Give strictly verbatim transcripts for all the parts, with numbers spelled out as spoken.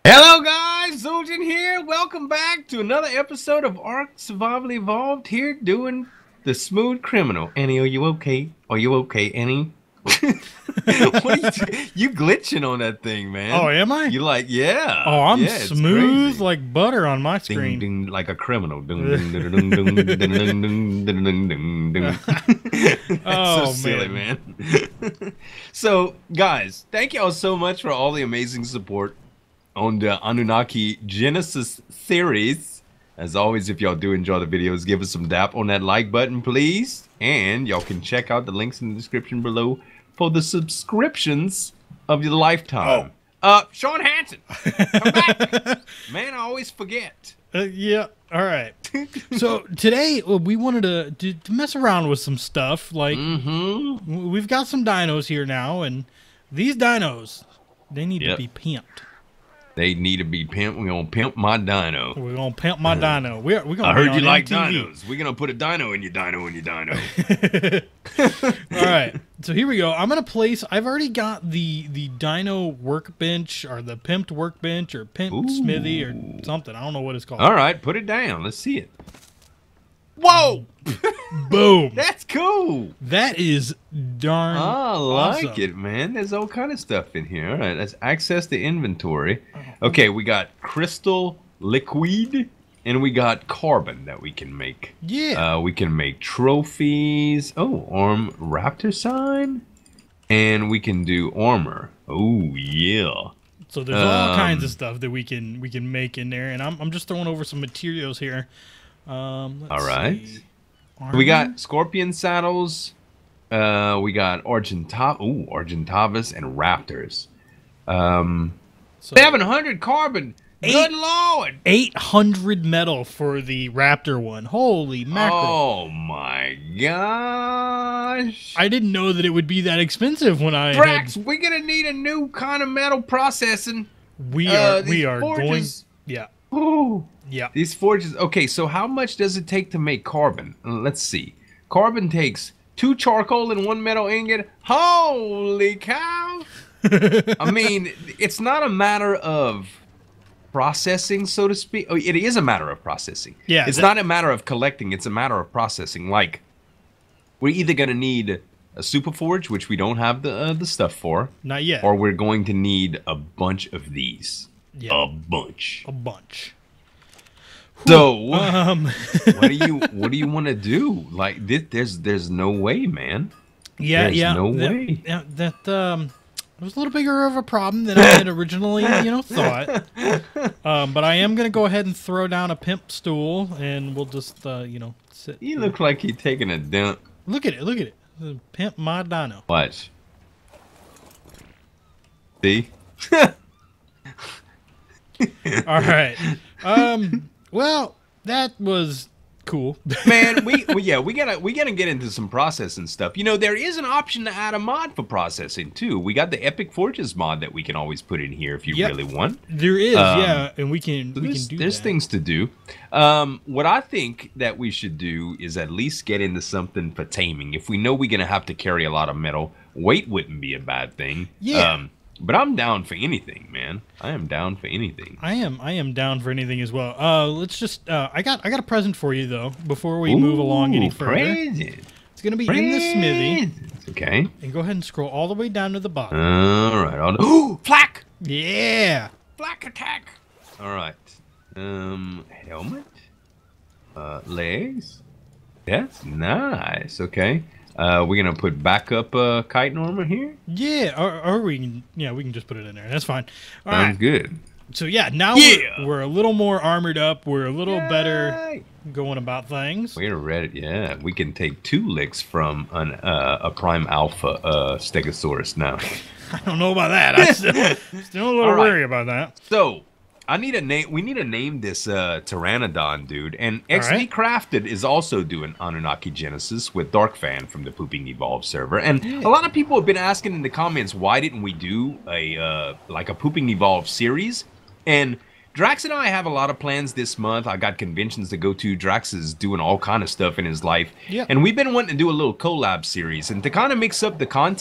Hello guys, Zul'jin here. Welcome back to another episode of Ark Survival Evolved here doing the Smooth Criminal. Annie, are you okay? Are you okay, Annie? What are you, you glitching on that thing, man? Oh, am I? You like, yeah. Oh, I'm yeah, smooth like butter on my ding, screen. ding, like a criminal. Ding, ding, ding, ding, ding, ding, ding, ding, ding, ding, ding. That's Oh, so silly, man. So, guys, thank y'all so much for all the amazing support on the Anunnaki Genesis series. As always, if y'all do enjoy the videos, give us some dap on that like button, please. And y'all can check out the links in the description below for the subscriptions of your lifetime. Oh. Uh, Sean Hansen, come back. Man, I always forget. Uh, yeah, all right. So today uh, we wanted to, to, to mess around with some stuff. Like, Mm-hmm. we've got some dinos here now, and these dinos, they need Yep. to be pimped. They need to be pimped. We're going to pimp my dino. We're going to pimp my dino. We're, we're gonna I be heard on you like M T V. dinos. We're going to put a dino in your dino in your dino. All right, so here we go. I'm gonna place. I've already got the the Dino workbench or the pimped workbench or pimped Ooh. smithy or something. I don't know what it's called. All right, put it down. Let's see it. Whoa! Boom. That's cool. That is darn. I like awesome. it, man. There's all kind of stuff in here. All right, let's access the inventory. Okay, we got crystal liquid, and we got carbon that we can make. Yeah. Uh, we can make trophies. Oh, arm raptor sign, and we can do armor. Oh yeah. So there's all um, kinds of stuff that we can we can make in there, and I'm I'm just throwing over some materials here. Um, let's All right. see. We got Armor? scorpion saddles. Uh, we got Argentav. Ooh, Argentavus and raptors. Um, So seven hundred carbon. Eight- Good lord. eight hundred metal for the Raptor one. Holy mackerel! Oh my gosh. I didn't know that it would be that expensive when I Drax, had. we're gonna need a new kind of metal processing. We uh, are we these are forges- going. Yeah, Ooh. yeah. These forges. Okay, so how much does it take to make carbon? Uh, Let's see. Carbon takes two charcoal and one metal ingot. Holy cow. I mean, it's not a matter of processing, so to speak. Oh, it is a matter of processing. Yeah, It's that- not a matter of collecting. It's a matter of processing. Like, we're either going to need a super forge, which we don't have the uh, the stuff for, Not yet. or we're going to need a bunch of these. Yeah. A bunch. A bunch. So, Um. what do you what do you want to do? Like, this, there's there's no way, man. Yeah, There's yeah. no that, way. yeah, that um, it was a little bigger of a problem than I had originally, you know, thought. Um, but I am gonna go ahead and throw down a pimp stool, and we'll just, uh, you know, sit. You look like you're taking a dump. Look at it. Look at it. Uh, Pimp my dino. Watch. See? All right. Um. Well, that was cool. Man, we, we yeah, we gotta we gotta get into some processing stuff. You know, there is an option to add a mod for processing too. We got the Epic Forges mod that we can always put in here if you Yep. really want. There is, Um, yeah, and we can So we there's, can do there's that. things to do. Um, what I think that we should do is at least get into something for taming. If we know we're gonna have to carry a lot of metal, weight wouldn't be a bad thing. Yeah. Um, but I'm down for anything, man. I am down for anything. I am I am down for anything as well. Uh, let's just uh, I got I got a present for you though. Before we move along any Ooh, further, present. it's gonna be in the smithy. Presents, okay. And go ahead and scroll all the way down to the bottom. All right. I'll Ooh, flak! Yeah. Flak attack! All right. Um, helmet? Uh, legs? That's nice. Okay. Uh, we're gonna put backup uh, chitin armor here. Yeah, or, or we can, yeah, we can just put it in there. That's fine. All Sounds right. good. So yeah, now Yeah. we're, we're a little more armored up. We're a little better Yay. going about things. We're ready. Yeah, we can take two licks from an uh, a prime alpha uh, stegosaurus now. I don't know about that. I'm still, still a little All right. worried about that. So, I need a name. We need to name this uh, Pteranodon, dude. And All X V right. Crafted is also doing Anunnaki Genesis with Darkfan from the Pooping Evolve server. And a lot of people have been asking in the comments, why didn't we do a uh, like a Pooping Evolve series? And Drax and I have a lot of plans this month. I got conventions to go to. Drax is doing all kind of stuff in his life. Yep. And we've been wanting to do a little collab series. And to kind of mix up the content,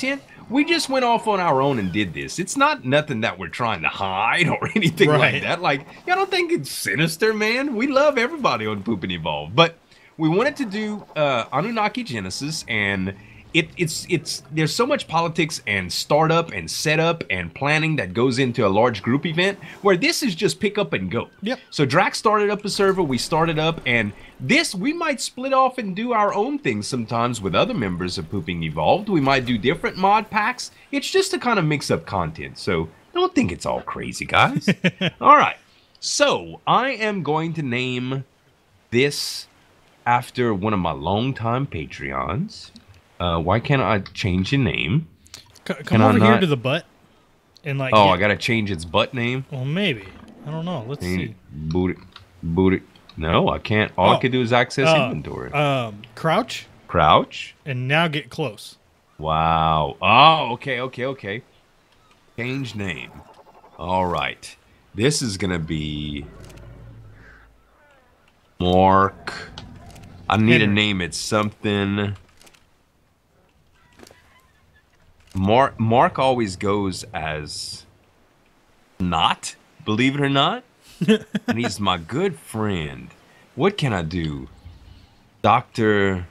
we just went off on our own and did this. It's not nothing that we're trying to hide or anything Right. like that. Like, I don't think it's sinister, man. We love everybody on Poop and Evolve. But we wanted to do uh, Anunnaki Genesis, and it, it's it's there's so much politics and startup and setup and planning that goes into a large group event, where this is just pick up and go. Yep. So Drax started up a server, we started up, and this we might split off and do our own things sometimes with other members of Pooping Evolved. We might do different mod packs. It's just to kind of mix up content. So don't think it's all crazy, guys. All right. So I am going to name this after one of my longtime Patreons. Uh, why can't I change the name? C- come Can I over here not- to the butt and like. Oh, get- I gotta change its butt name. Well, maybe. I don't know. Let's Change see. it. Boot it. Boot it. No, I can't. All I Oh, can do is access uh, inventory. Um, crouch Crouch. and now get close. Wow. Oh, okay, okay, okay. Change name. All right. This is gonna be Mark. I need to Henry. name it something. Mark. Mark always goes as not. Believe it or not, and he's my good friend. What can I do, Doctor?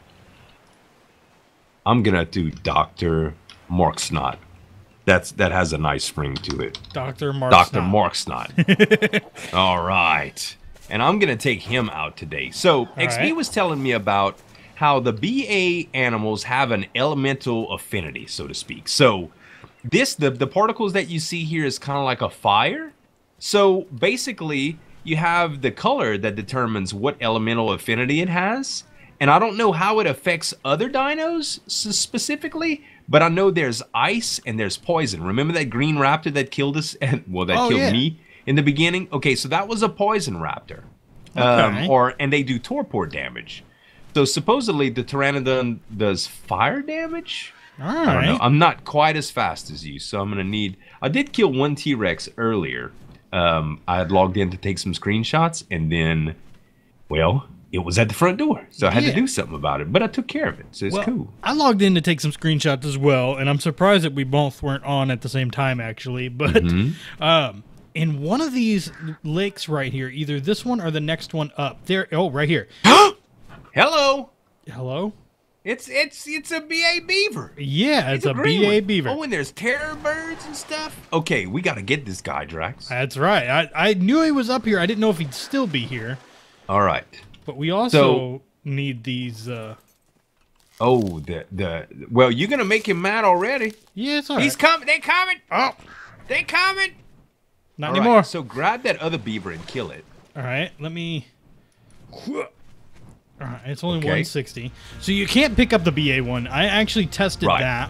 I'm gonna do Doctor Mark Snot. That's that has a nice ring to it. Doctor Mark. Doctor Snot. Mark Snot. All right. And I'm going to take him out today. So, X B right. was telling me about how the B A animals have an elemental affinity, so to speak. So, this the, the particles that you see here is kind of like a fire. So, basically, you have the color that determines what elemental affinity it has. And I don't know how it affects other dinos s- specifically, but I know there's ice and there's poison. Remember that green raptor that killed us? And well, that Oh, killed yeah. me in the beginning. Okay, so that was a poison raptor. Okay. Um, or and they do torpor damage. So supposedly the pteranodon does fire damage. All I don't know. right. I'm not quite as fast as you, so I'm gonna need. I did kill one T-Rex earlier. Um, I had logged in to take some screenshots, and then, well, it was at the front door, so I had Yeah. to do something about it. But I took care of it, so it's Well, cool. I logged in to take some screenshots as well, and I'm surprised that we both weren't on at the same time, actually. But Mm-hmm. um, in one of these lakes right here, either this one or the next one up, there. Oh, right here. Hello, Hello. it's it's it's a B A beaver. Yeah, it's, a green B A one. beaver. Oh, and there's terror birds and stuff. Okay, we got to get this guy, Drax. That's right. I, I knew he was up here. I didn't know if he'd still be here. All right. But we also So- need these. Uh, Oh, the the well, you're gonna make him mad already. yeah, it's all right. He's coming. They coming. oh, They coming. not All right, anymore. so grab that other beaver and kill it. All right, let me. All right, it's only Okay. one sixty. So you can't pick up the B A one. I actually tested Right. that.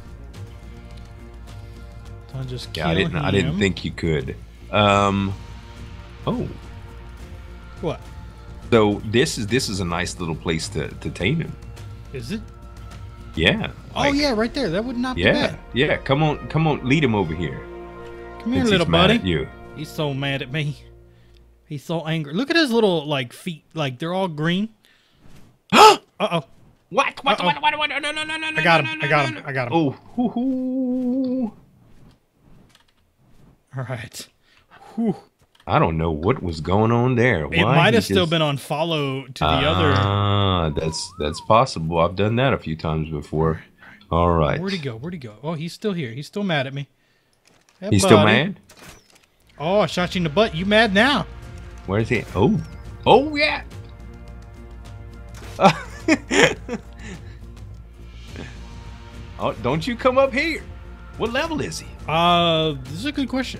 So I'll just kill Yeah, I didn't. I didn't him. think you could. Um. Oh, What? so this is this is a nice little place to to tame him. Is it? Yeah. Oh, like- yeah, right there. That would not be Yeah. bad. Yeah. Come on. Come on. Lead him over here. Come here, since little he's mad buddy. at you. He's so mad at me. He's so angry. Look at his little, like, feet. Like, they're all green. Uh-oh. What? What? Uh-oh. What? What? What? No! No! No! No! No! I got no, him. no, I got no, him. no. I got him. Oh. Hoo, hoo. All right. Whew. I don't know what was going on there. It Why might he have still just- been on follow to the other. Ah, that's that's possible. I've done that a few times before. All right. Where'd he go? Where'd he go? Oh, he's still here. He's still mad at me. Hey, He's still buddy. mad? Oh, I shot you in the butt. You mad now? Where's he? Oh. Oh, yeah. Oh, don't you come up here. What level is he? Uh, this is a good question.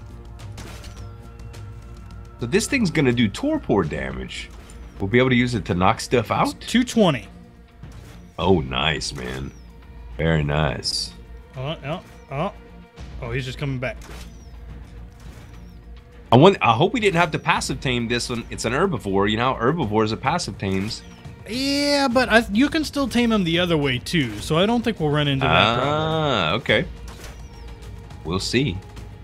So this thing's going to do torpor damage. We'll be able to use it to knock stuff out? two twenty. Oh, nice, man. Very nice. Oh, oh, oh. Oh, he's just coming back. I want. I hope we didn't have to passive tame this one. It's an herbivore. You know, herbivores are passive tames. Yeah, but I, you can still tame him the other way, too. So I don't think we'll run into that problem. Ah, okay. We'll see.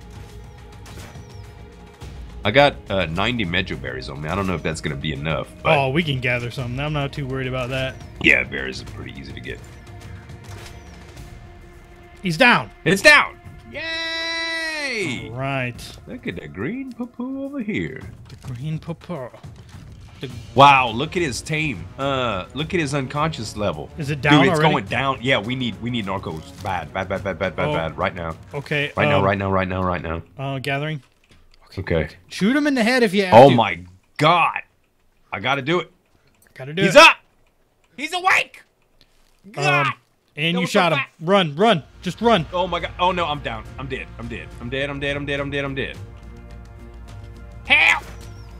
I got uh, ninety Medjo berries on me. I don't know if that's going to be enough. But Oh, we can gather some. I'm not too worried about that. yeah, berries are pretty easy to get. He's down. It's down. Yay! All right. Look at the green poo-poo over here. The green papa. The... Wow, look at his tame. Uh, look at his unconscious level. Is it down Dude, it's already? going down. Yeah, we need we need narcos. Bad, bad, bad, bad, bad, bad, Oh. bad. Right now. Okay. Right now, um, right now, right now, right now. Uh, gathering. Okay. Shoot him in the head if you have Oh to. my God. I gotta do it. Gotta do He's it. up. He's awake. God. Um, and That you was shot so him. fast. Run, run. Just run. Oh my God. Oh no, I'm down. I'm dead. I'm dead. I'm dead. I'm dead. I'm dead. I'm dead. I'm dead. Help!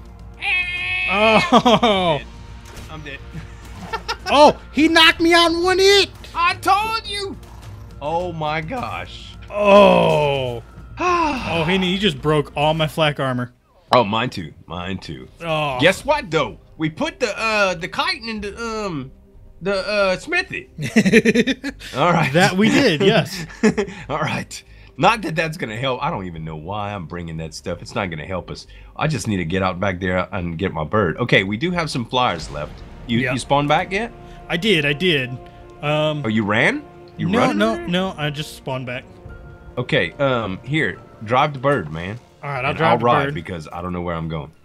Help! Oh. I'm dead. Oh, he knocked me out in one hit. I told you. Oh my gosh. Oh. Oh, he, he just broke all my flak armor. Oh, mine too. Mine too. Oh. Guess what though? We put the uh the chitin in the um the uh smithy. All right. That we did, yes. All right. Not that that's gonna help. I don't even know why I'm bringing that stuff. It's not gonna help us. I just need to get out back there and get my bird. Okay, we do have some flyers left. You Yeah. you spawned back yet? I did, I did. Um, Oh, you ran? You no, running no, already? no. I just spawned back. Okay. Um. Here, drive the bird, man. All right, I'll And drive I'll the ride bird. because I don't know where I'm going.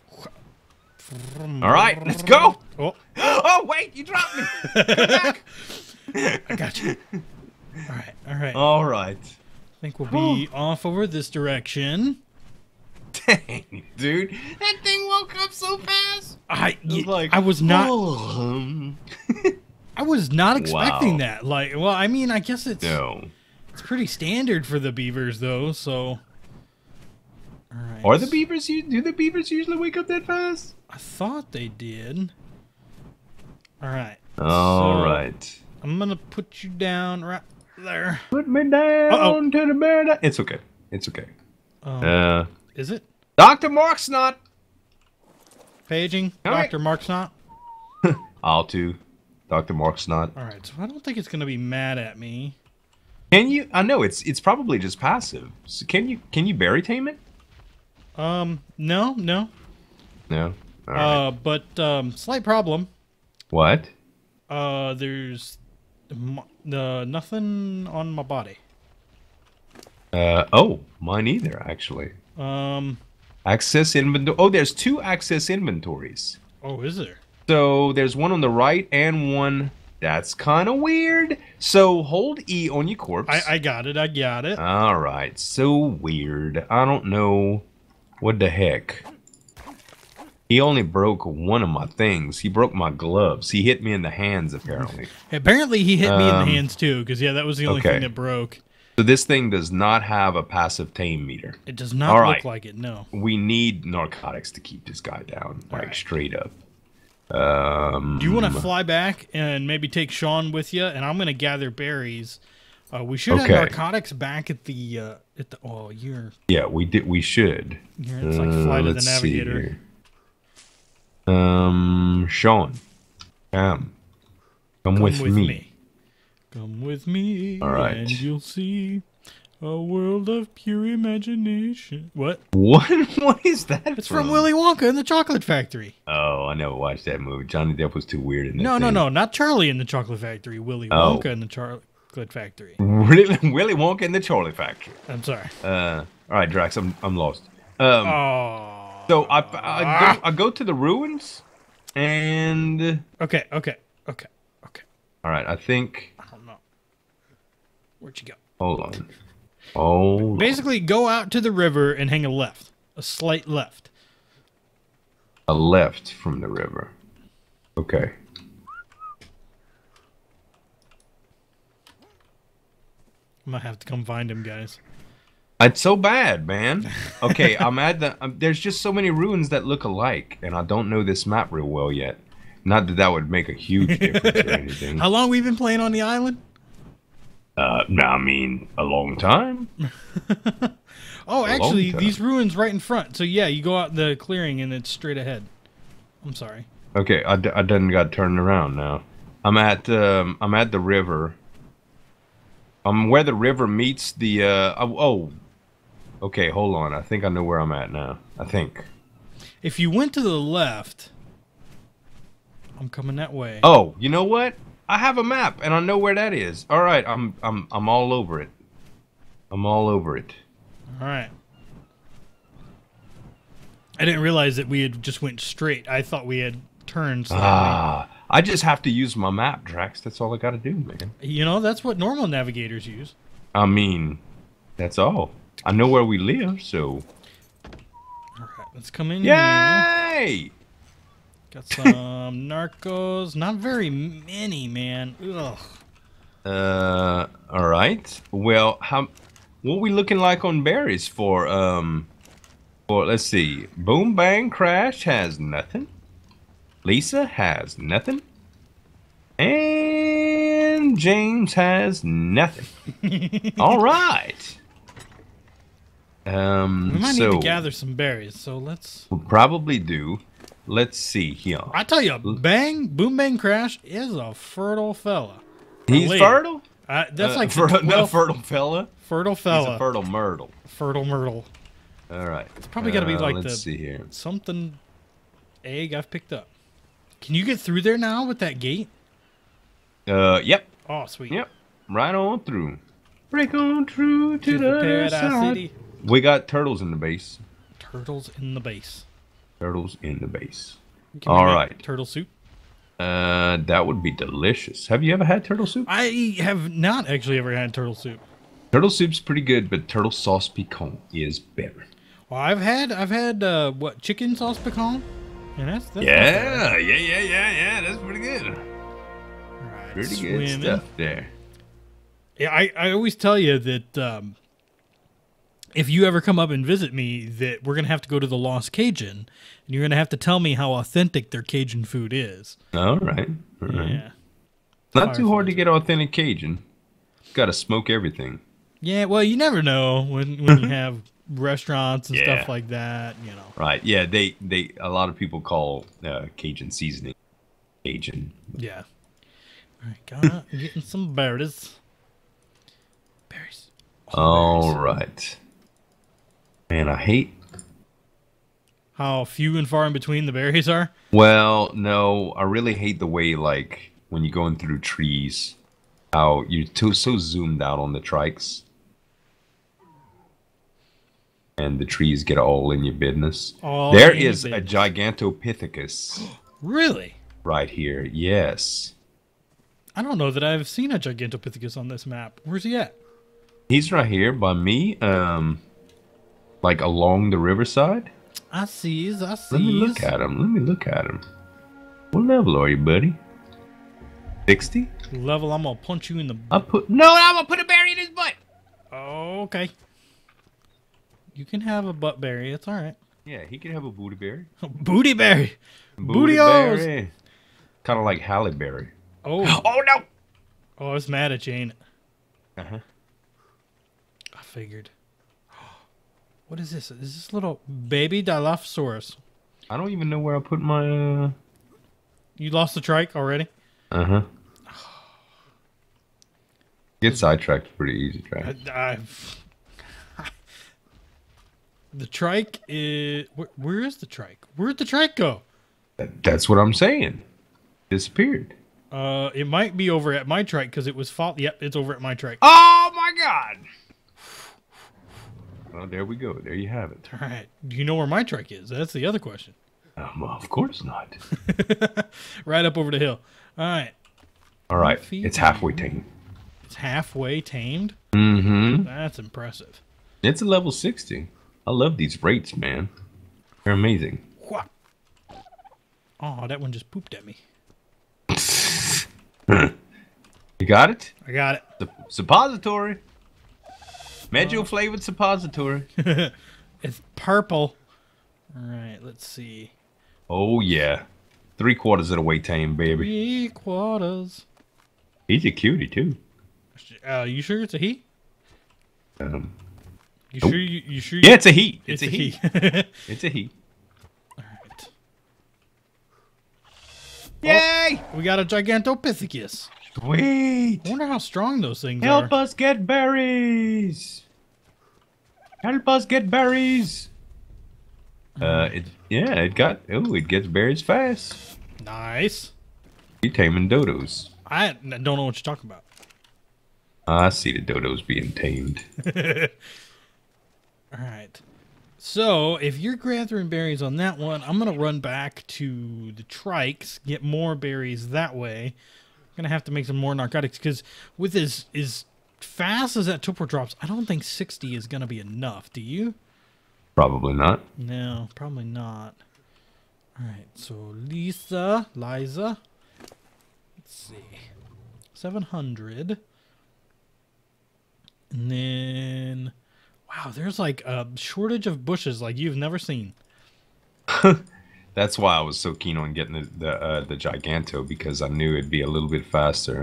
All right, let's go. Oh, Oh wait, you dropped me. Come back. I got you. All right, all right. All right. I think we'll be off over this direction. Dang, dude, that thing woke up so fast. I, It was like, I was not, oh, um, I was not expecting Wow. that. Like, well, I mean, I guess it's no. it's pretty standard for the beavers, though. So, all right. Are the beavers? u- Do the beavers usually wake up that fast? I thought they did. All right. All So, right. I'm gonna put you down right there. Put me down Uh-oh. to the bed. It's okay. It's okay. Um, Uh, is it Doctor Marksnot. paging, All right. Doctor Marksnot? I'll too. Doctor Marksnot. All right. So I don't think it's gonna be mad at me. Can you? I know it's it's probably just passive. So can you can you berry tame it? Um, no, no. No. All right. Uh, but um, slight problem. What? Uh, there's m- uh, nothing on my body. Uh oh, mine either actually. Um, Access inventory. Oh, there's two access inventories. oh, is there? So there's one on the right and one. That's kind of weird. So hold E on your corpse. I, I got it. I got it. All right. So weird. I don't know what the heck. He only broke one of my things. He broke my gloves. He hit me in the hands apparently. Apparently, he hit me in Um, the hands too, because yeah, that was the only okay. thing that broke. So this thing does not have a passive tame meter. It does not All look right. like it. No. We need narcotics to keep this guy down, like right. straight up. Um, Do you want to fly back and maybe take Sean with you? And I'm gonna gather berries. Uh, we should Okay. have narcotics back at the uh, at the. Oh, you're Yeah, we did. We should. you're it's like Uh, Flight of the let's see Navigator. here. Um, Sean, come, come, Come with, with me. me. Come with me, All right. and you'll see a world of pure imagination. What? What? What is that? It's from Willy Wonka and the Chocolate Factory. Oh, I never watched that movie. Johnny Depp was too weird in that. No, no, thing. no, not Charlie and the Chocolate Factory. Willy Oh. Wonka and the Chocolate Factory. Really, Willy Wonka and the Charlie Factory. I'm sorry. Uh, all right, Drax, I'm I'm lost. Um, Oh. so I I go, I go to the ruins, and Okay, okay, okay, okay. all right, I think. I don't know. Where'd you go? Hold on. Oh, Basically, go out to the river and hang a left. A slight left. a left from the river. Okay. I might have to come find him, guys. It's so bad, man. Okay, I'm at the. Um, there's just so many ruins that look alike, and I don't know this map real well yet. Not that that would make a huge difference or anything. How long we been playing on the island? Uh, no, I mean a long time. Oh, A actually, long time. these ruins right in front. So yeah, you go out the clearing and it's straight ahead. I'm sorry. Okay, I, d- I done got turned around now. I'm at um, I'm at the river. I'm where the river meets the. Uh, oh, oh, okay. Hold on. I think I know where I'm at now. I think. If you went to the left, I'm coming that way. Oh, you know what? I have a map and I know where that is. All right, I'm I'm I'm all over it. I'm all over it. All right. I didn't realize that we had just went straight. I thought we had turned slightly. Ah, I just have to use my map, Drax. That's all I got to do, man. You know, that's what normal navigators use. I mean, that's all. I know where we live, so. All right, let's come in here. Yay! Got some narcos. Not very many, man. Ugh. Uh, all right. Well, how? What we looking like on berries for? Um, for let's see. Boom Bang Crash has nothing. Lisa has nothing. And James has nothing. All right. Um, we might so need to gather some berries, so let's... We'll probably do. Let's see here. I tell you, Bang, Boom Bang Crash is a fertile fella. He's lady. fertile? Uh, that's Uh, like fer- the no, twelfth fertile fella? fertile He's fella. a fertile myrtle. Fertile myrtle. All right. It's probably got to be Uh, like let's the see here. something egg I've picked up. Can you get through there now with that gate? Uh, yep. Oh, sweet. Yep. Right on through. Break on through to, To the, the Paradise side. City. We got turtles in the base. Turtles in the base. Turtles in the base. Can we All make right. Turtle soup. Uh, that would be delicious. Have you ever had turtle soup? I have not actually ever had turtle soup. Turtle soup's pretty good, but turtle sauce piquant is better. Well, I've had I've had uh, what chicken sauce pecan, and that's, that's Yeah, yeah, yeah, yeah, yeah. That's pretty good. All right, Pretty swimming. good stuff there. Yeah, I, I always tell you that um, if you ever come up and visit me, that we're gonna have to go to the Lost Cajun, and you're gonna have to tell me how authentic their Cajun food is. All right. All right. Yeah, Not too hard to Fireflies. get authentic Cajun. Got to smoke everything. yeah. Well, you never know when when you have restaurants and Yeah. stuff like that. You know. Right. Yeah. They they a lot of people call uh, Cajun seasoning Cajun. Yeah. All right, got I'm getting some berries. Berries. All berries. right. Man, I hate. How few and far in between the berries are. Well, no, I really hate the way like when you're going through trees, how you're too so zoomed out on the trikes, and the trees get all in your business. All There in your is a business. Gigantopithecus Really? right here. Yes, I don't know that I've seen a Gigantopithecus on this map. Where's he at? he's right here by me. Um, like along the riverside. I sees, I sees. Let me look at him. Let me look at him. What level are you, buddy? sixty? Level, I'm gonna punch you in the. I put no. I'm gonna put a berry in his butt. Okay. You can have a butt berry. It's all right. Yeah, he can have a booty berry. Booty berry. Booty-os. Kind of like Halle Berry. Oh. Oh no! Oh, it's mad at you, ain't it? Uh huh. I figured. What is this? Is this little baby Dilophosaurus? I don't even know where I put my. Uh You lost the trike already? uh huh. Get sidetracked pretty easy, I, track. I've... The trike is. Where, where is the trike? Where'd the trike go? That, that's what I'm saying. Disappeared. Uh, it might be over at my trike because it was fault. Yep, it's over at my trike. Oh my god! Well, there we go. There you have it. All right. Do you know where my trike is? That's the other question. Um, well, of course not. Right up over the hill. All right. All right, Feet. it's halfway tamed. It's halfway tamed. Mm-hmm. That's impressive. It's a level sixty. I love these rates, man. They're amazing. Wha- Oh, that one just pooped at me. You got it? I got it. Sup- suppository. Medjo flavored suppository. It's purple. All right. Let's see. Oh yeah, three quarters of the way tame, baby. Three quarters. He's a cutie too. Uh, you sure it's a he? Um, You Nope. sure? You, you sure? yeah, it's a he. It's, It's a, he. he. It's a he. All right. Yay! We got a Gigantopithecus. Sweet. I wonder how strong those things Help are. us get berries. Help us get berries. Uh, it yeah, it got oh, it gets berries fast. Nice. You taming dodos. I don't know what you're talking about. I see the dodos being tamed. All right. So, if you're gathering berries on that one, I'm going to run back to the trikes, get more berries that way. I'm going to have to make some more narcotics, because with as, as fast as that torpor drops, I don't think sixty is going to be enough. Do you? Probably not. No, probably not. All right, so Lisa, Liza, let's see, seven hundred. And then... Wow, there's like a shortage of bushes like you've never seen. That's why I was so keen on getting the the, uh, the Giganto, because I knew it'd be a little bit faster.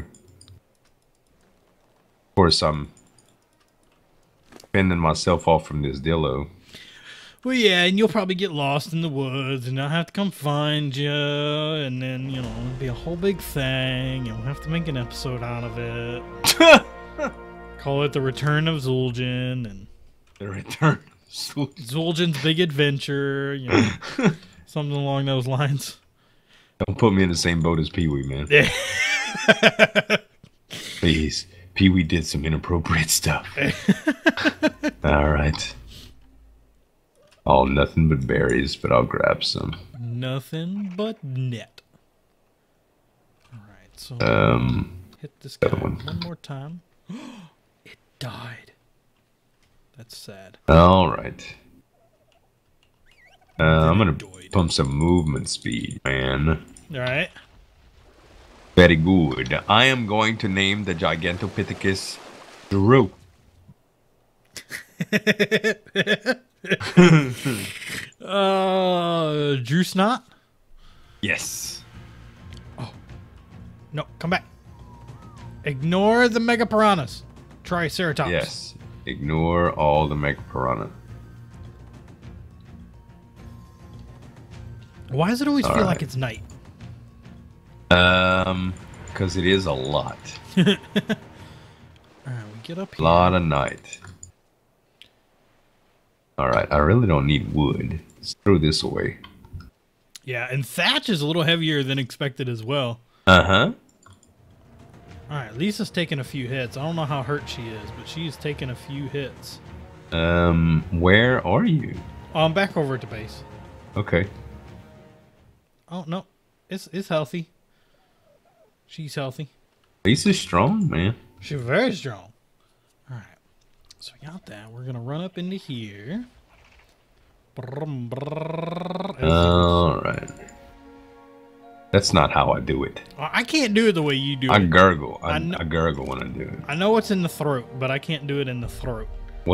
Of course, I'm fending myself off from this Dillo. Well, yeah, and you'll probably get lost in the woods, and I'll have to come find you, and then, you know, it'll be a whole big thing, and we'll have to make an episode out of it. Call it The Return of Zul'jin, and... The Return of Zul'jin's Big Adventure, you know, something along those lines. Don't put me in the same boat as Pee-wee, man. Yeah. Please. Pee-wee did some inappropriate stuff. All right. All nothing but berries, but I'll grab some. Nothing but net. All right, so um, hit this guy one. one more time. It died. That's sad. All right. Uh, I'm gonna died. pump some movement speed, man. All right. Very good. I am going to name the Gigantopithecus Drew. uh, Drew Snot? Yes. Oh. No, come back. Ignore the Mega Piranhas. Triceratops. Yes. Ignore all the Mega Piranha. Why does it always All feel right. like it's night? Um, because it is a lot. All right, we get up A here. lot of night. All right, I really don't need wood. Let's throw this away. Yeah, and thatch is a little heavier than expected as well. Uh-huh. All right, Lisa's taking a few hits. I don't know how hurt she is, but she's taking a few hits. Um, where are you? Oh, I'm back over at the base. Okay. Oh, no. It's, it's healthy. She's healthy. Lisa's strong, man. She's very strong. All right. So we got that. We're going to run up into here. All right. That's not how I do it. I can't do it the way you do I it. gurgle. I, I know- I gurgle when I do it. I know what's in the throat, but I can't do it in the throat.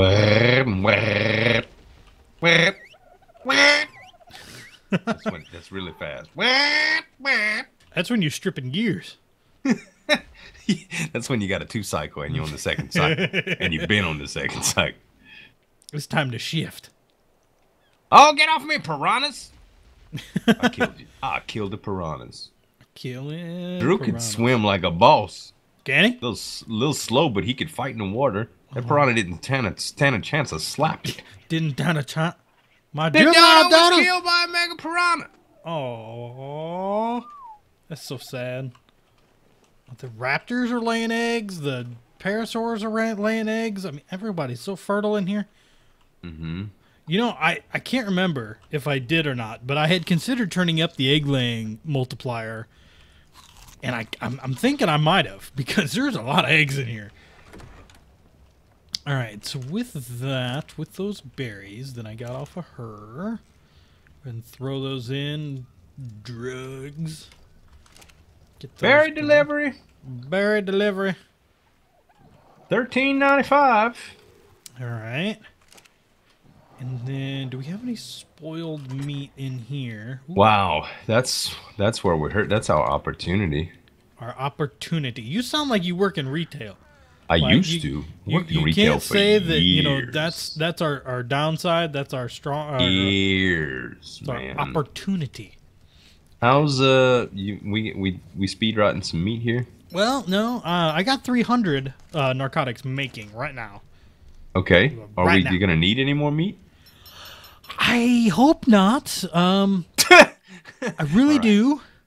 That's, when, that's really fast. That's when you're stripping gears. That's when you got a two cycle and you're on the second cycle. And you've been on the second cycle. It's time to shift. Oh, get off me, piranhas! I killed you. I killed the piranhas. Killing. Drew could piranhas. swim like a boss. Can he? A little, s- little slow, but he could fight in the water. That piranha didn't stand a, stand a chance of slapping it. Didn't down a chance. My The dear dodo was dodo. killed by a mega piranha. Oh, that's so sad. The raptors are laying eggs. The parasaurs are ra- laying eggs. I mean, everybody's so fertile in here. Mm-hmm. You know, I, I can't remember if I did or not, but I had considered turning up the egg laying multiplier, and I I'm, I'm thinking I might have, because there's a lot of eggs in here. All right, so with that, with those berries that I got off of her, and throw those in, drugs. Get those Berry going. delivery. Berry delivery. Thirteen ninety five. All right. And then, do we have any spoiled meat in here? Ooh, Wow, that's that's where we're hurt. That's our opportunity. our opportunity. You sound like you work in retail. I Like, used you, to You, work in you retail can't for say that, you know, years. that's that's our, our downside. That's our strong our, years, it's our man. opportunity. How's uh you we we we speed rotting some meat here? Well, no, uh, I got three hundred uh, narcotics making right now. Okay. Are Right we now. you gonna need any more meat? I hope not. Um, I really All right. do.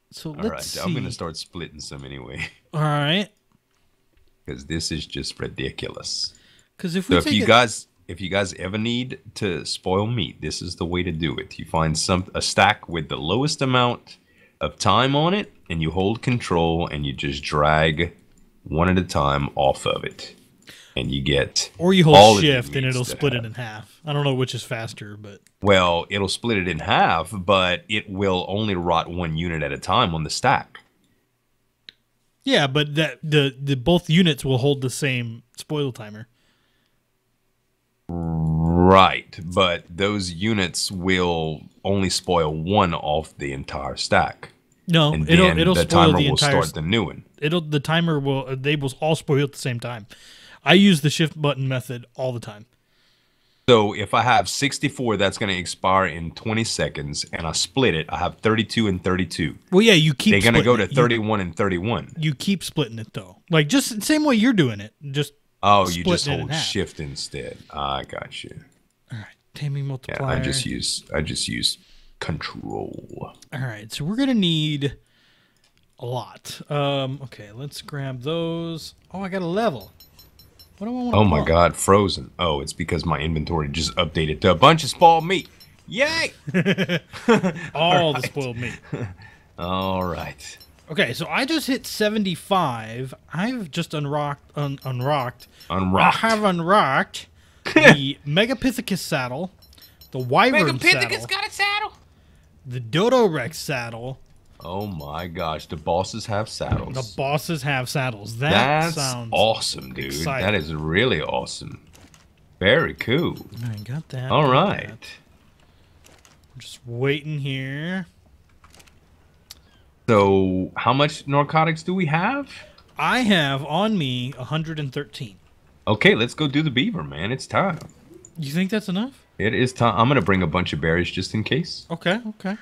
So All let's right, see. I'm gonna start splitting some anyway, All right. because this is just ridiculous. Because if we So if take you it- guys, if you guys ever need to spoil meat, this is the way to do it. You find some a stack with the lowest amount of time on it, and you hold control, and you just drag one at a time off of it, and you get or you all hold of the shift and meats it'll that split have- it in half. I don't know which is faster, but Well, it'll split it in half, but it will only rot one unit at a time on the stack. yeah, but that the the both units will hold the same spoil timer. Right, but those units will only spoil one off the entire stack, No, and it'll then it'll the spoil timer the will entire. start the new one. It'll the timer will they will all spoil at the same time. I use the shift button method all the time. So if I have sixty-four, that's going to expire in twenty seconds, and I split it, I have thirty-two and thirty-two. Well, yeah, you keep. They're going to go to splitting it. You- thirty-one and thirty-one. You, keep splitting it though, like just same way you're doing it. Just Oh, you splitting just it in hold half. shift instead. I got you. all right. Taming Yeah, multiplier. I just use I just use control. All right, so we're gonna need a lot. Um, okay, let's grab those. Oh, I got a level. What do I want? Oh my god, frozen. Oh, it's because my inventory just updated to a bunch of spoiled meat. Yay! All the spoiled meat. All right. Okay, so I just hit seventy-five. I've just unrocked, un- unrocked. Unrocked. I have unrocked the Megapithecus saddle, the Wyvern saddle, got a saddle. the Dodo Rex saddle. Oh my gosh, the bosses have saddles. The bosses have saddles. That That's sounds awesome, dude. exciting. That is really awesome. Very cool. I got that. All got right. that. I'm just waiting here. So, how much narcotics do we have? I have on me one hundred thirteen. Okay, let's go do the beaver, man. It's time. You think that's enough? It is time. I'm gonna bring a bunch of berries just in case. Okay, okay.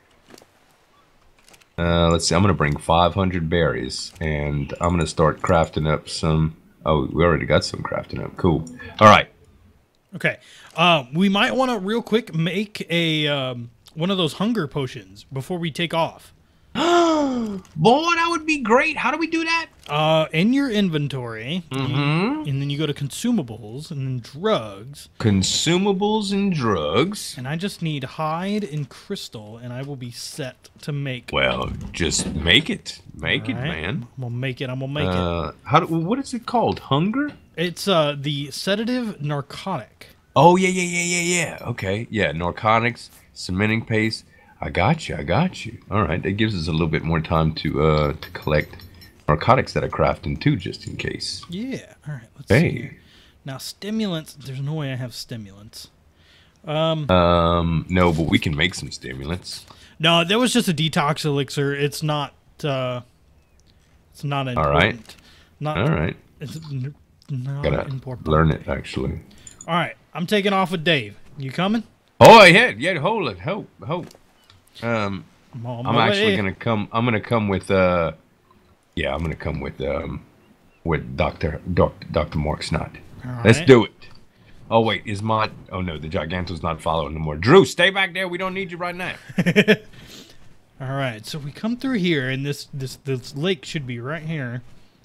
Uh, let's see. I'm gonna bring five hundred berries, and I'm gonna start crafting up some. Oh, we already got some crafting up. Cool. All right. Okay. Uh, we might want to real quick make a um, one of those hunger potions before we take off. Boy, that would be great. How do we do that? Uh, in your inventory, you- Mm-hmm. and then you go to consumables and then drugs, Consumables and drugs. and I just need hide and crystal, and I will be set to make. Well, just make it. Make it, All right? man. I'm gonna make it. I'm gonna make it. Uh, how? Do, what is it called? Hunger? It's uh the sedative narcotic. Oh yeah, yeah, yeah, yeah, yeah. Okay, yeah. Narcotics, cementing paste. I got you. I got you. All right. That gives us a little bit more time to uh to collect narcotics that are crafting too, just in case. Yeah. All right. Let's see. Hey. Here. Now stimulants. There's no way I have stimulants. Um. Um. No, but we can make some stimulants. No, that was just a detox elixir. It's not. Uh, it's not important. All right. Not. All right. It's n- not Gotta important. learn it actually. All right. I'm taking off with Dave. You coming? Oh yeah, yeah. Hold it. Hold, hold. Um. I'm, on I'm my actually way. gonna come. I'm gonna come with. Uh, yeah, I'm gonna come with. Um, with Doctor Doctor Doctor Mark Snot. All Let's right. do it. Oh wait, is my? Oh no, the Giganto's not following anymore. Drew, stay back there. We don't need you right now. All right. So we come through here, and this this this lake should be right here.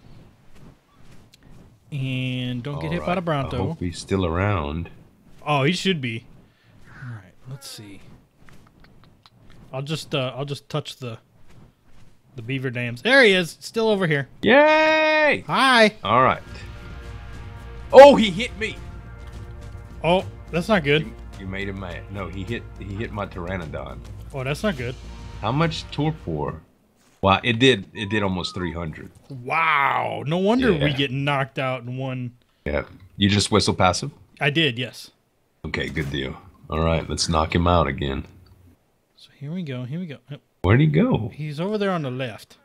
And don't get All hit by right, the I Bronto. hope he's still around. Oh, he should be. All right. Let's see. I'll just uh, I'll just touch the the beaver dams. There he is. Still over here. Yay! Hi. All right. Oh, he hit me. Oh, that's not good. You, you made him mad. No, he hit. He hit my Pteranodon. Oh, that's not good. How much torpor? Wow, it did. It did almost three hundred. Wow. No wonder we Yeah. get knocked out in one. Yeah. You just whistle passive? I did, yes. Okay, good deal. All right, let's knock him out again. So here we go. Here we go. Yep. Where'd he go? He's over there on the left.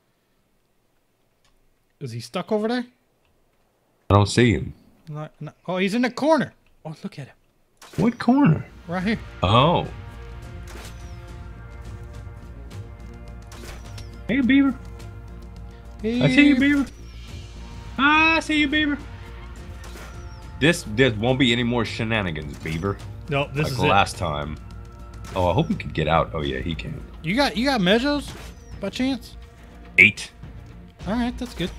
Is he stuck over there? I don't see him. Not, not, oh, he's in the corner. Oh, look at him. What corner? Right here. Oh. Hey, Beaver. I see you, Beaver. I see you, Beaver. This there won't be any more shenanigans, Beaver. No, this like is last time. Oh, I hope he could get out. Oh yeah, he can. it. You got you got measures? by chance? Eight. All right, that's good.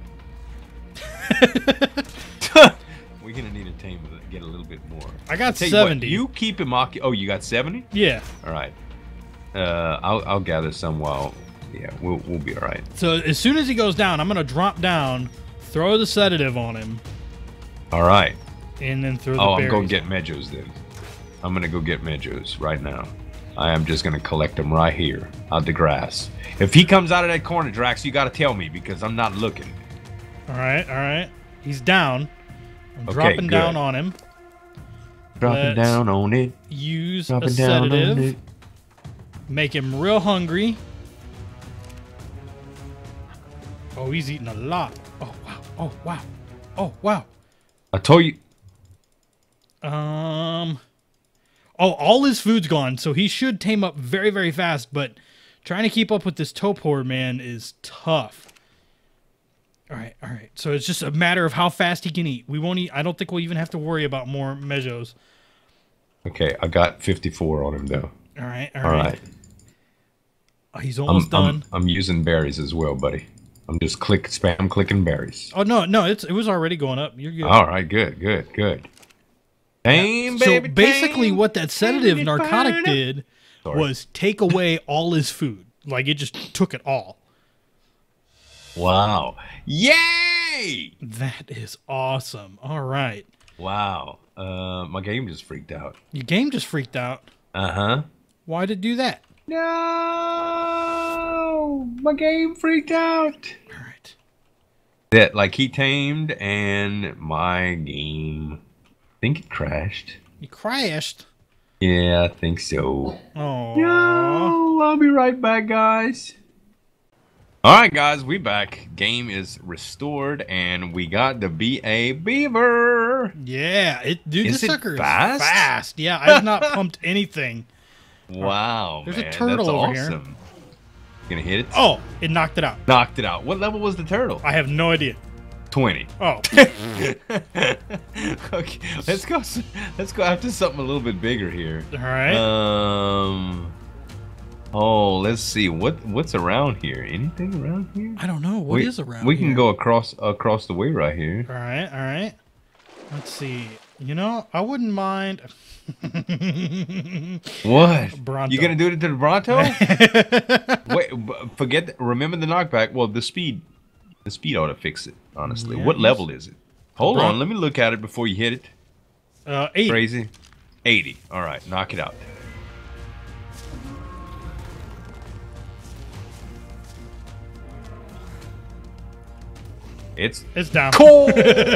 We're gonna need to tame get a little bit more. I got Tell seventy. You, what, you keep him occu- Oh, you got seventy? Yeah. All right. Uh, I'll I'll gather some while. Yeah, we'll we'll be all right. So as soon as he goes down, I'm gonna drop down, throw the sedative on him, All right. and then throw the Oh, berries. I'm going to get Medjos then. I'm going to go get Medjos right now. I am just going to collect them right here out the grass. If he comes out of that corner, Drax, you got to tell me because I'm not looking. All right, all right. He's down. I'm Okay, dropping good. down on him. Dropping Let's down on it. Use Dropping a down on sedative. it. Make him real hungry. Oh, he's eating a lot. Oh, wow. Oh, wow. Oh, wow. I told you. Um. Oh, all his food's gone, so he should tame up very, very fast. But trying to keep up with this Topor, man, is tough. All right, all right. So it's just a matter of how fast he can eat. We won't eat. I don't think we'll even have to worry about more Medjos. Okay, I got fifty-four on him though. All right, all, All right. right. Oh, he's I'm, almost done. I'm I'm using berries as well, buddy. I'm just click spam clicking berries. Oh no, no, it's it was already going up. You're good. All right, good, good, good. Tame, So baby, basically, tame. what that sedative Baby, narcotic burn. did Sorry. was take away all his food. Like it just took it all. Wow. Yay! That is awesome. All right, Wow. Uh, my game just freaked out. your game just freaked out. Uh-huh. Why did it do that? No! My game freaked out. All right. That, like, he tamed, and my game, I think it crashed. You crashed. Yeah, I think so. Oh. No, I'll be right back, guys. All right, guys, we back. Game is restored, and we got the B A Beaver. Yeah, it dude, Is this it sucker fast? is fast. Yeah, I've not pumped anything. Wow, There's a man, turtle that's over here. awesome. Gonna hit it? Oh, it knocked it out. Knocked it out. What level was the turtle? I have no idea. twenty. Oh, Okay, let's go. Let's go after something a little bit bigger here. all right. Um. Oh, let's see what what's around here. Anything around here? I don't know what we, is around. We can here? go across across the way right here. All right, all right. Let's see. You know, I wouldn't mind. What? Bronto. You gonna do it to the Bronto? Wait, b- forget. The, remember the knockback. Well, the speed, the speed ought to fix it. Honestly, Yeah, what yes. level is it? Hold Bron- on, let me look at it before you hit it. Uh, eight. Crazy. eighty. All right, knock it out. It's It's down. cold.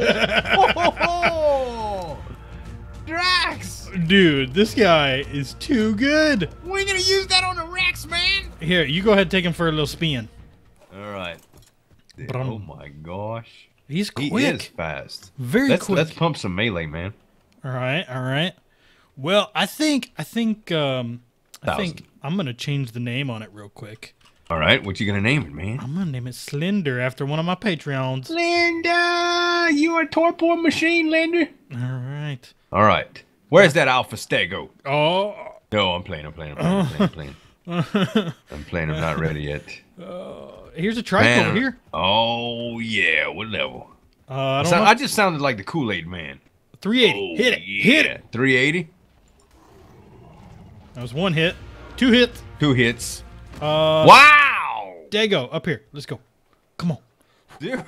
Oh, Drax, Dude, this guy is too good. we're gonna use that on the Rex, man. Here, you go ahead and take him for a little spin. All right. Brum. Oh my gosh, He's he quick. is fast. Very let's, quick. Let's pump some melee, man. All right, all right. Well, I think I think um I think Thousand. I'm gonna change the name on it real quick. All right, what you gonna name it, man? I'm gonna name it Slender after one of my Patreons. Linda, you are a torpor machine, Linda. All right. All right, where's that Alpha Stego? Oh, No, I'm playing. I'm playing. I'm playing. I'm playing. I'm playing. I'm playing. I'm not ready yet. here's a trike Man, over here. Oh yeah, what level? Uh, I I, don't sound- know. I just sounded like the Kool-Aid man. three eighty. Oh, hit it. yeah. Hit it. three eighty. That was one hit. Two hits. Two hits. Uh, Wow, Dago, up here. Let's go. Come on. dude,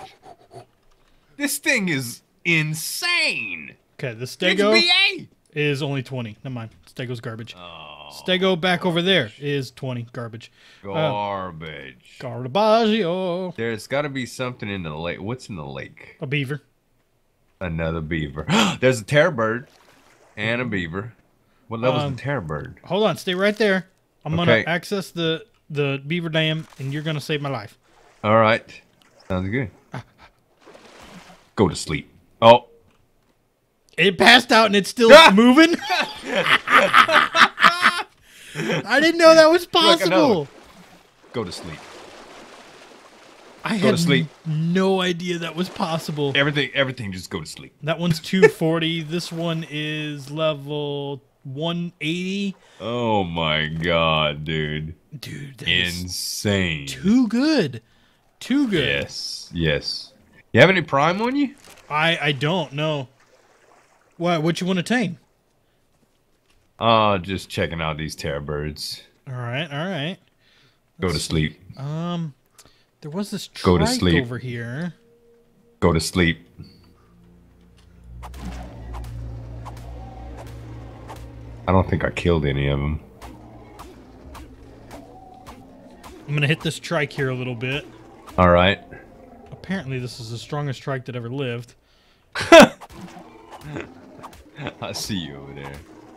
this thing is insane. Okay, the It's Stego B A. is only twenty. Never mind. Stego's garbage. Oh, Stego back over there is twenty. Garbage. garbage. Garbaggio. There's got to be something in the lake. What's in the lake? A beaver. Another beaver. There's a terror bird and a beaver. What level's Um, the terror bird? Hold on. Stay right there. I'm Okay. going to access the, the beaver dam, and you're going to save my life. All right. Sounds good. Go to sleep. Oh. It passed out, and it's still Ah! moving? I didn't know that was Look, another possible. one. Go to sleep. I Go had to sleep. no idea that was possible. Everything, everything, just go to sleep. That one's two forty. This one is level one eighty. Oh my god, dude. Dude, that is Insane. too good. Too good. Yes, yes. You have any Prime on you? I I don't know. What what you want to tame? Uh, just checking out these terror birds. All right, all right. Go to sleep. Um, there was this Go to trike sleep. over here. Go to sleep. I don't think I killed any of them. I'm gonna hit this trike here a little bit. All right. Apparently, this is the strongest trike that ever lived. I see you over there.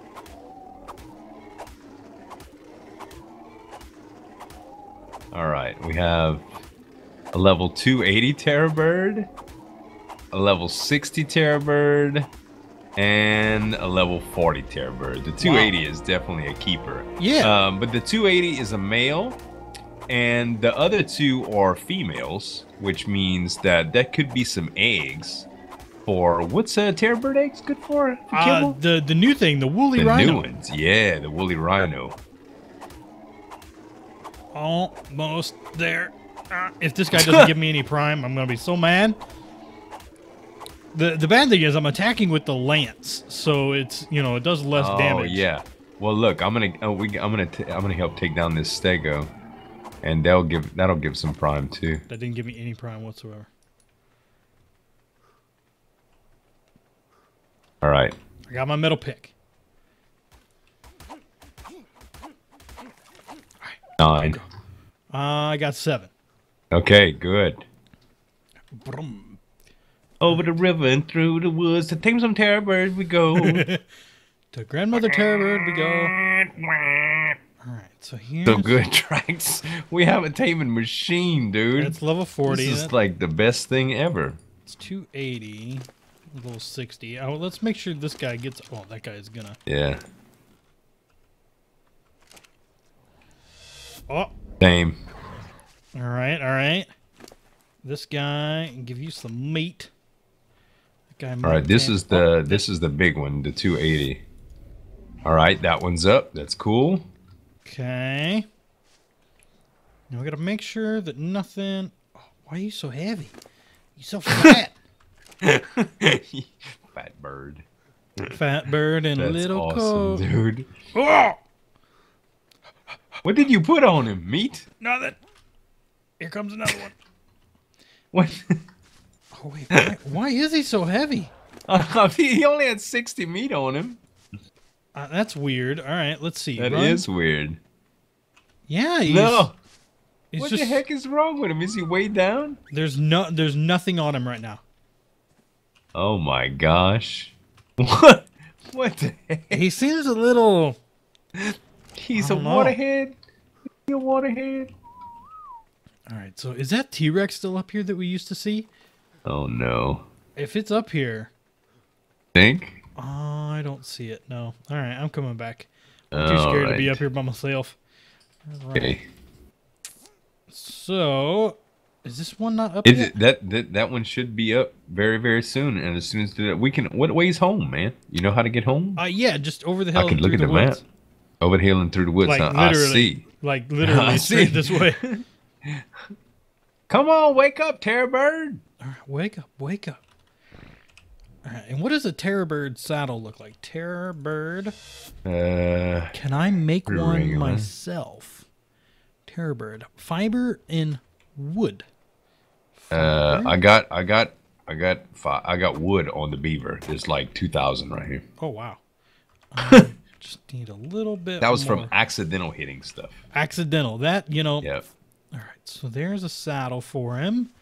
All right, we have a level two eighty terror bird, a level sixty terror bird, and a level forty terror bird. The two eighty wow. is definitely a keeper. Yeah. Um, but the two eighty is a male, and the other two are females, which means that that could be some eggs. For what's a uh, terror bird eggs good for? for uh, the the new thing, the woolly the rhino. The new ones, yeah, the woolly rhino. Almost there. Uh, if this guy doesn't give me any prime, I'm gonna be so mad. The the bad thing is I'm attacking with the lance, so it's you know it does less oh, damage. Oh yeah. Well, look, I'm gonna uh, we I'm gonna t I'm gonna help take down this stego, and that'll give that'll give some prime too. That didn't give me any prime whatsoever. All right. I got my metal pick. Nine. Uh, I got seven. Okay, good. Brum. Over the river and through the woods to tame some terror birds we go. To Grandmother Terror Bird we go. All right, so here's... So good tracks. We have a taming machine, dude. It's level forty. This is That... like the best thing ever. It's two eighty. Level sixty. Oh, let's make sure this guy gets... Oh, that guy is gonna... Yeah. Oh. Same. All right, all right. This guy can give you some meat. That guy all right, this can... is the oh. this is the big one, the two eighty. All right, that one's up. That's cool. Okay. Now we gotta make sure that nothing. Oh, why are you so heavy? You so fat. Fat bird. Fat bird and That's little awesome, coat. dude. Oh! What did you put on him? Meat? Nothing. Here comes another one. What? Oh wait, why, why is he so heavy? Uh, he only had sixty meat on him. Uh, that's weird. All right, let's see. That Run. is weird. Yeah. He's, no. He's what just, the heck is wrong with him? Is he weighed down? There's no. There's nothing on him right now. Oh my gosh. What? What the heck? He seems a little. He's a know. waterhead. Is he a waterhead? All right. So is that T-Rex still up here that we used to see? Oh no. If it's up here. Think? Oh, I don't see it. No. All right. I'm coming back. I'm too All scared right. to be up here by myself. All right. Okay. So, is this one not up Is yet? it, that, that that one should be up very very soon, and as soon as that we can. What way's home, man? You know how to get home? Uh, yeah, just over the hill. I can and look through at the, the map. woods. Over the hill and through the woods. Like huh? I literally, see. like literally I straight see. this way. Come on, wake up, terror bird. All right, wake up, wake up. All right, and what does a terror bird saddle look like? Terror bird. Uh, Can I make one regular. myself? Terror bird fiber in wood. uh, Fiber? I got, I got, I got, fi I got wood on the beaver. There's like two thousand right here. Oh wow. Um, just need a little bit. That was more. from accidental hitting stuff. Accidental. That you know. Yep. All right, so there's a saddle for him.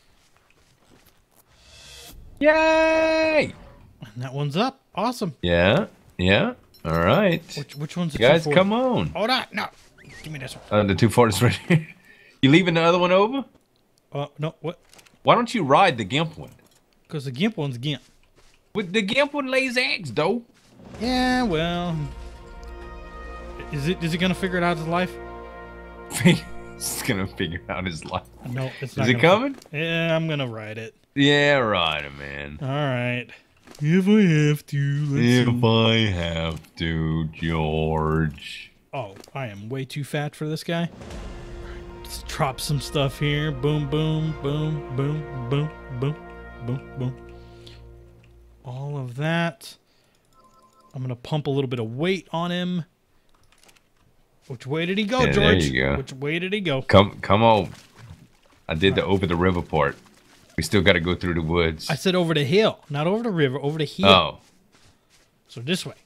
Yay! And that one's up. Awesome. Yeah, yeah. All right. Which which one's the Guys, two forty? come on. Hold on. No. Give me this one. Uh, the two forty's right here. You leaving the other one over? Uh, no, what? Why don't you ride the gimp one? Because the gimp one's gimp. With the gimp one lays eggs, though. Yeah, well. Is it is he gonna figure it out his life? He's gonna figure out his life. No, it's Is not. it gonna coming? Yeah, I'm gonna ride it. Yeah, ride it, man. All right. If I have to, let's If see. I have to, George. Oh, I am way too fat for this guy. Let's drop some stuff here. Boom, boom, boom, boom, boom, boom, boom, boom. All of that. I'm gonna pump a little bit of weight on him. Which way did he go, Yeah, George? there you go. Which way did he go? Come, come on. I did the over the river part. We still got to go through the woods. I said over the hill, not over the river, over the hill. Oh. So this way.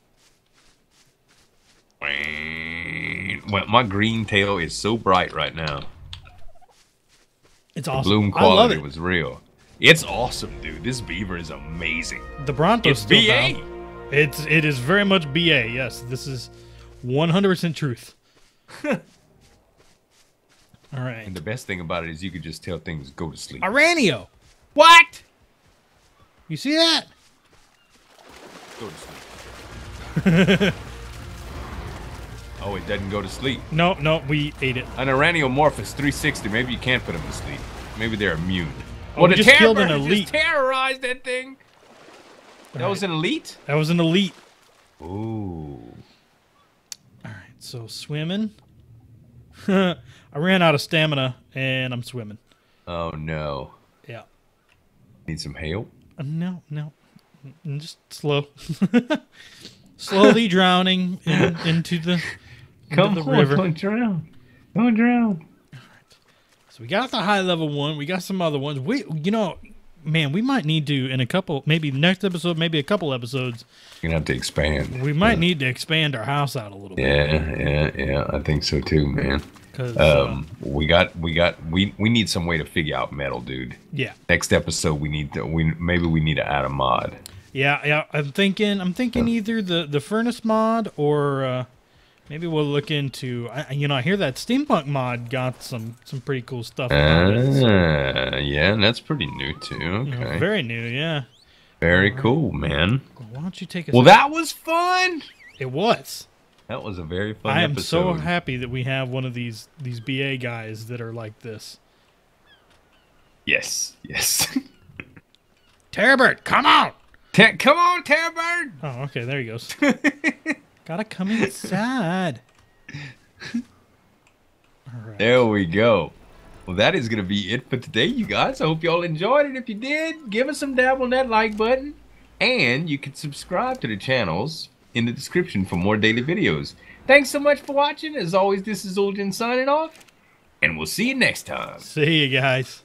Well, my green tail is so bright right now. It's The awesome. bloom I love quality it. was real. It's awesome, dude. This beaver is amazing. The Bronto's It's still B A. down. It's it is very much B A. Yes, this is one hundred percent truth. All right. And the best thing about it is you could just tell things go to sleep. Aranio. What? You see that? Go to sleep. Oh, it doesn't go to sleep. No, no, we ate it. An Araniomorphous three sixty. Maybe you can't put them to sleep. Maybe they're immune. Oh, well, we the just killed terror an bird elite. just terrorized that thing. That All was right. an elite? That was an elite. Ooh. All right, so swimming. I ran out of stamina and I'm swimming. Oh, no. Yeah. Need some help? Uh, no, no, Mm, just slow, slowly drowning in, into the into Come the on, river. don't drown. Don't drown. So we got the high level one. We got some other ones. We, you know, man, we might need to in a couple, maybe next episode, maybe a couple episodes. You're going to have to expand. We might need to expand our house out a little bit. Yeah, yeah, yeah. I think so too, man. 'Cause, uh, Um, we got, we got, we we need some way to figure out metal, dude. yeah, Next episode, we need to, we maybe we need to add a mod. yeah, yeah. I'm thinking, I'm thinking either the the furnace mod or uh, maybe we'll look into. I, you know, I hear that steampunk mod got some some pretty cool stuff. About it, so, Uh, yeah, that's pretty new too. you know, Okay, very new, yeah. very cool, man. Why don't you take us? Well, that was fun. It was. That was a very fun I am so episode. happy that we have one of these these B A guys that are like this. Yes, yes. Terrorbird, come on! Te- come on, Terrorbird. Oh, okay, there he goes. Gotta come inside. All right. There we go. Well, that is going to be it for today, you guys. I hope y'all enjoyed it. If you did, give us some dab on that like button. And you can subscribe to the channels in the description for more daily videos. Thanks so much for watching. As always, this is Zul'jin signing off. And we'll see you next time. See you guys.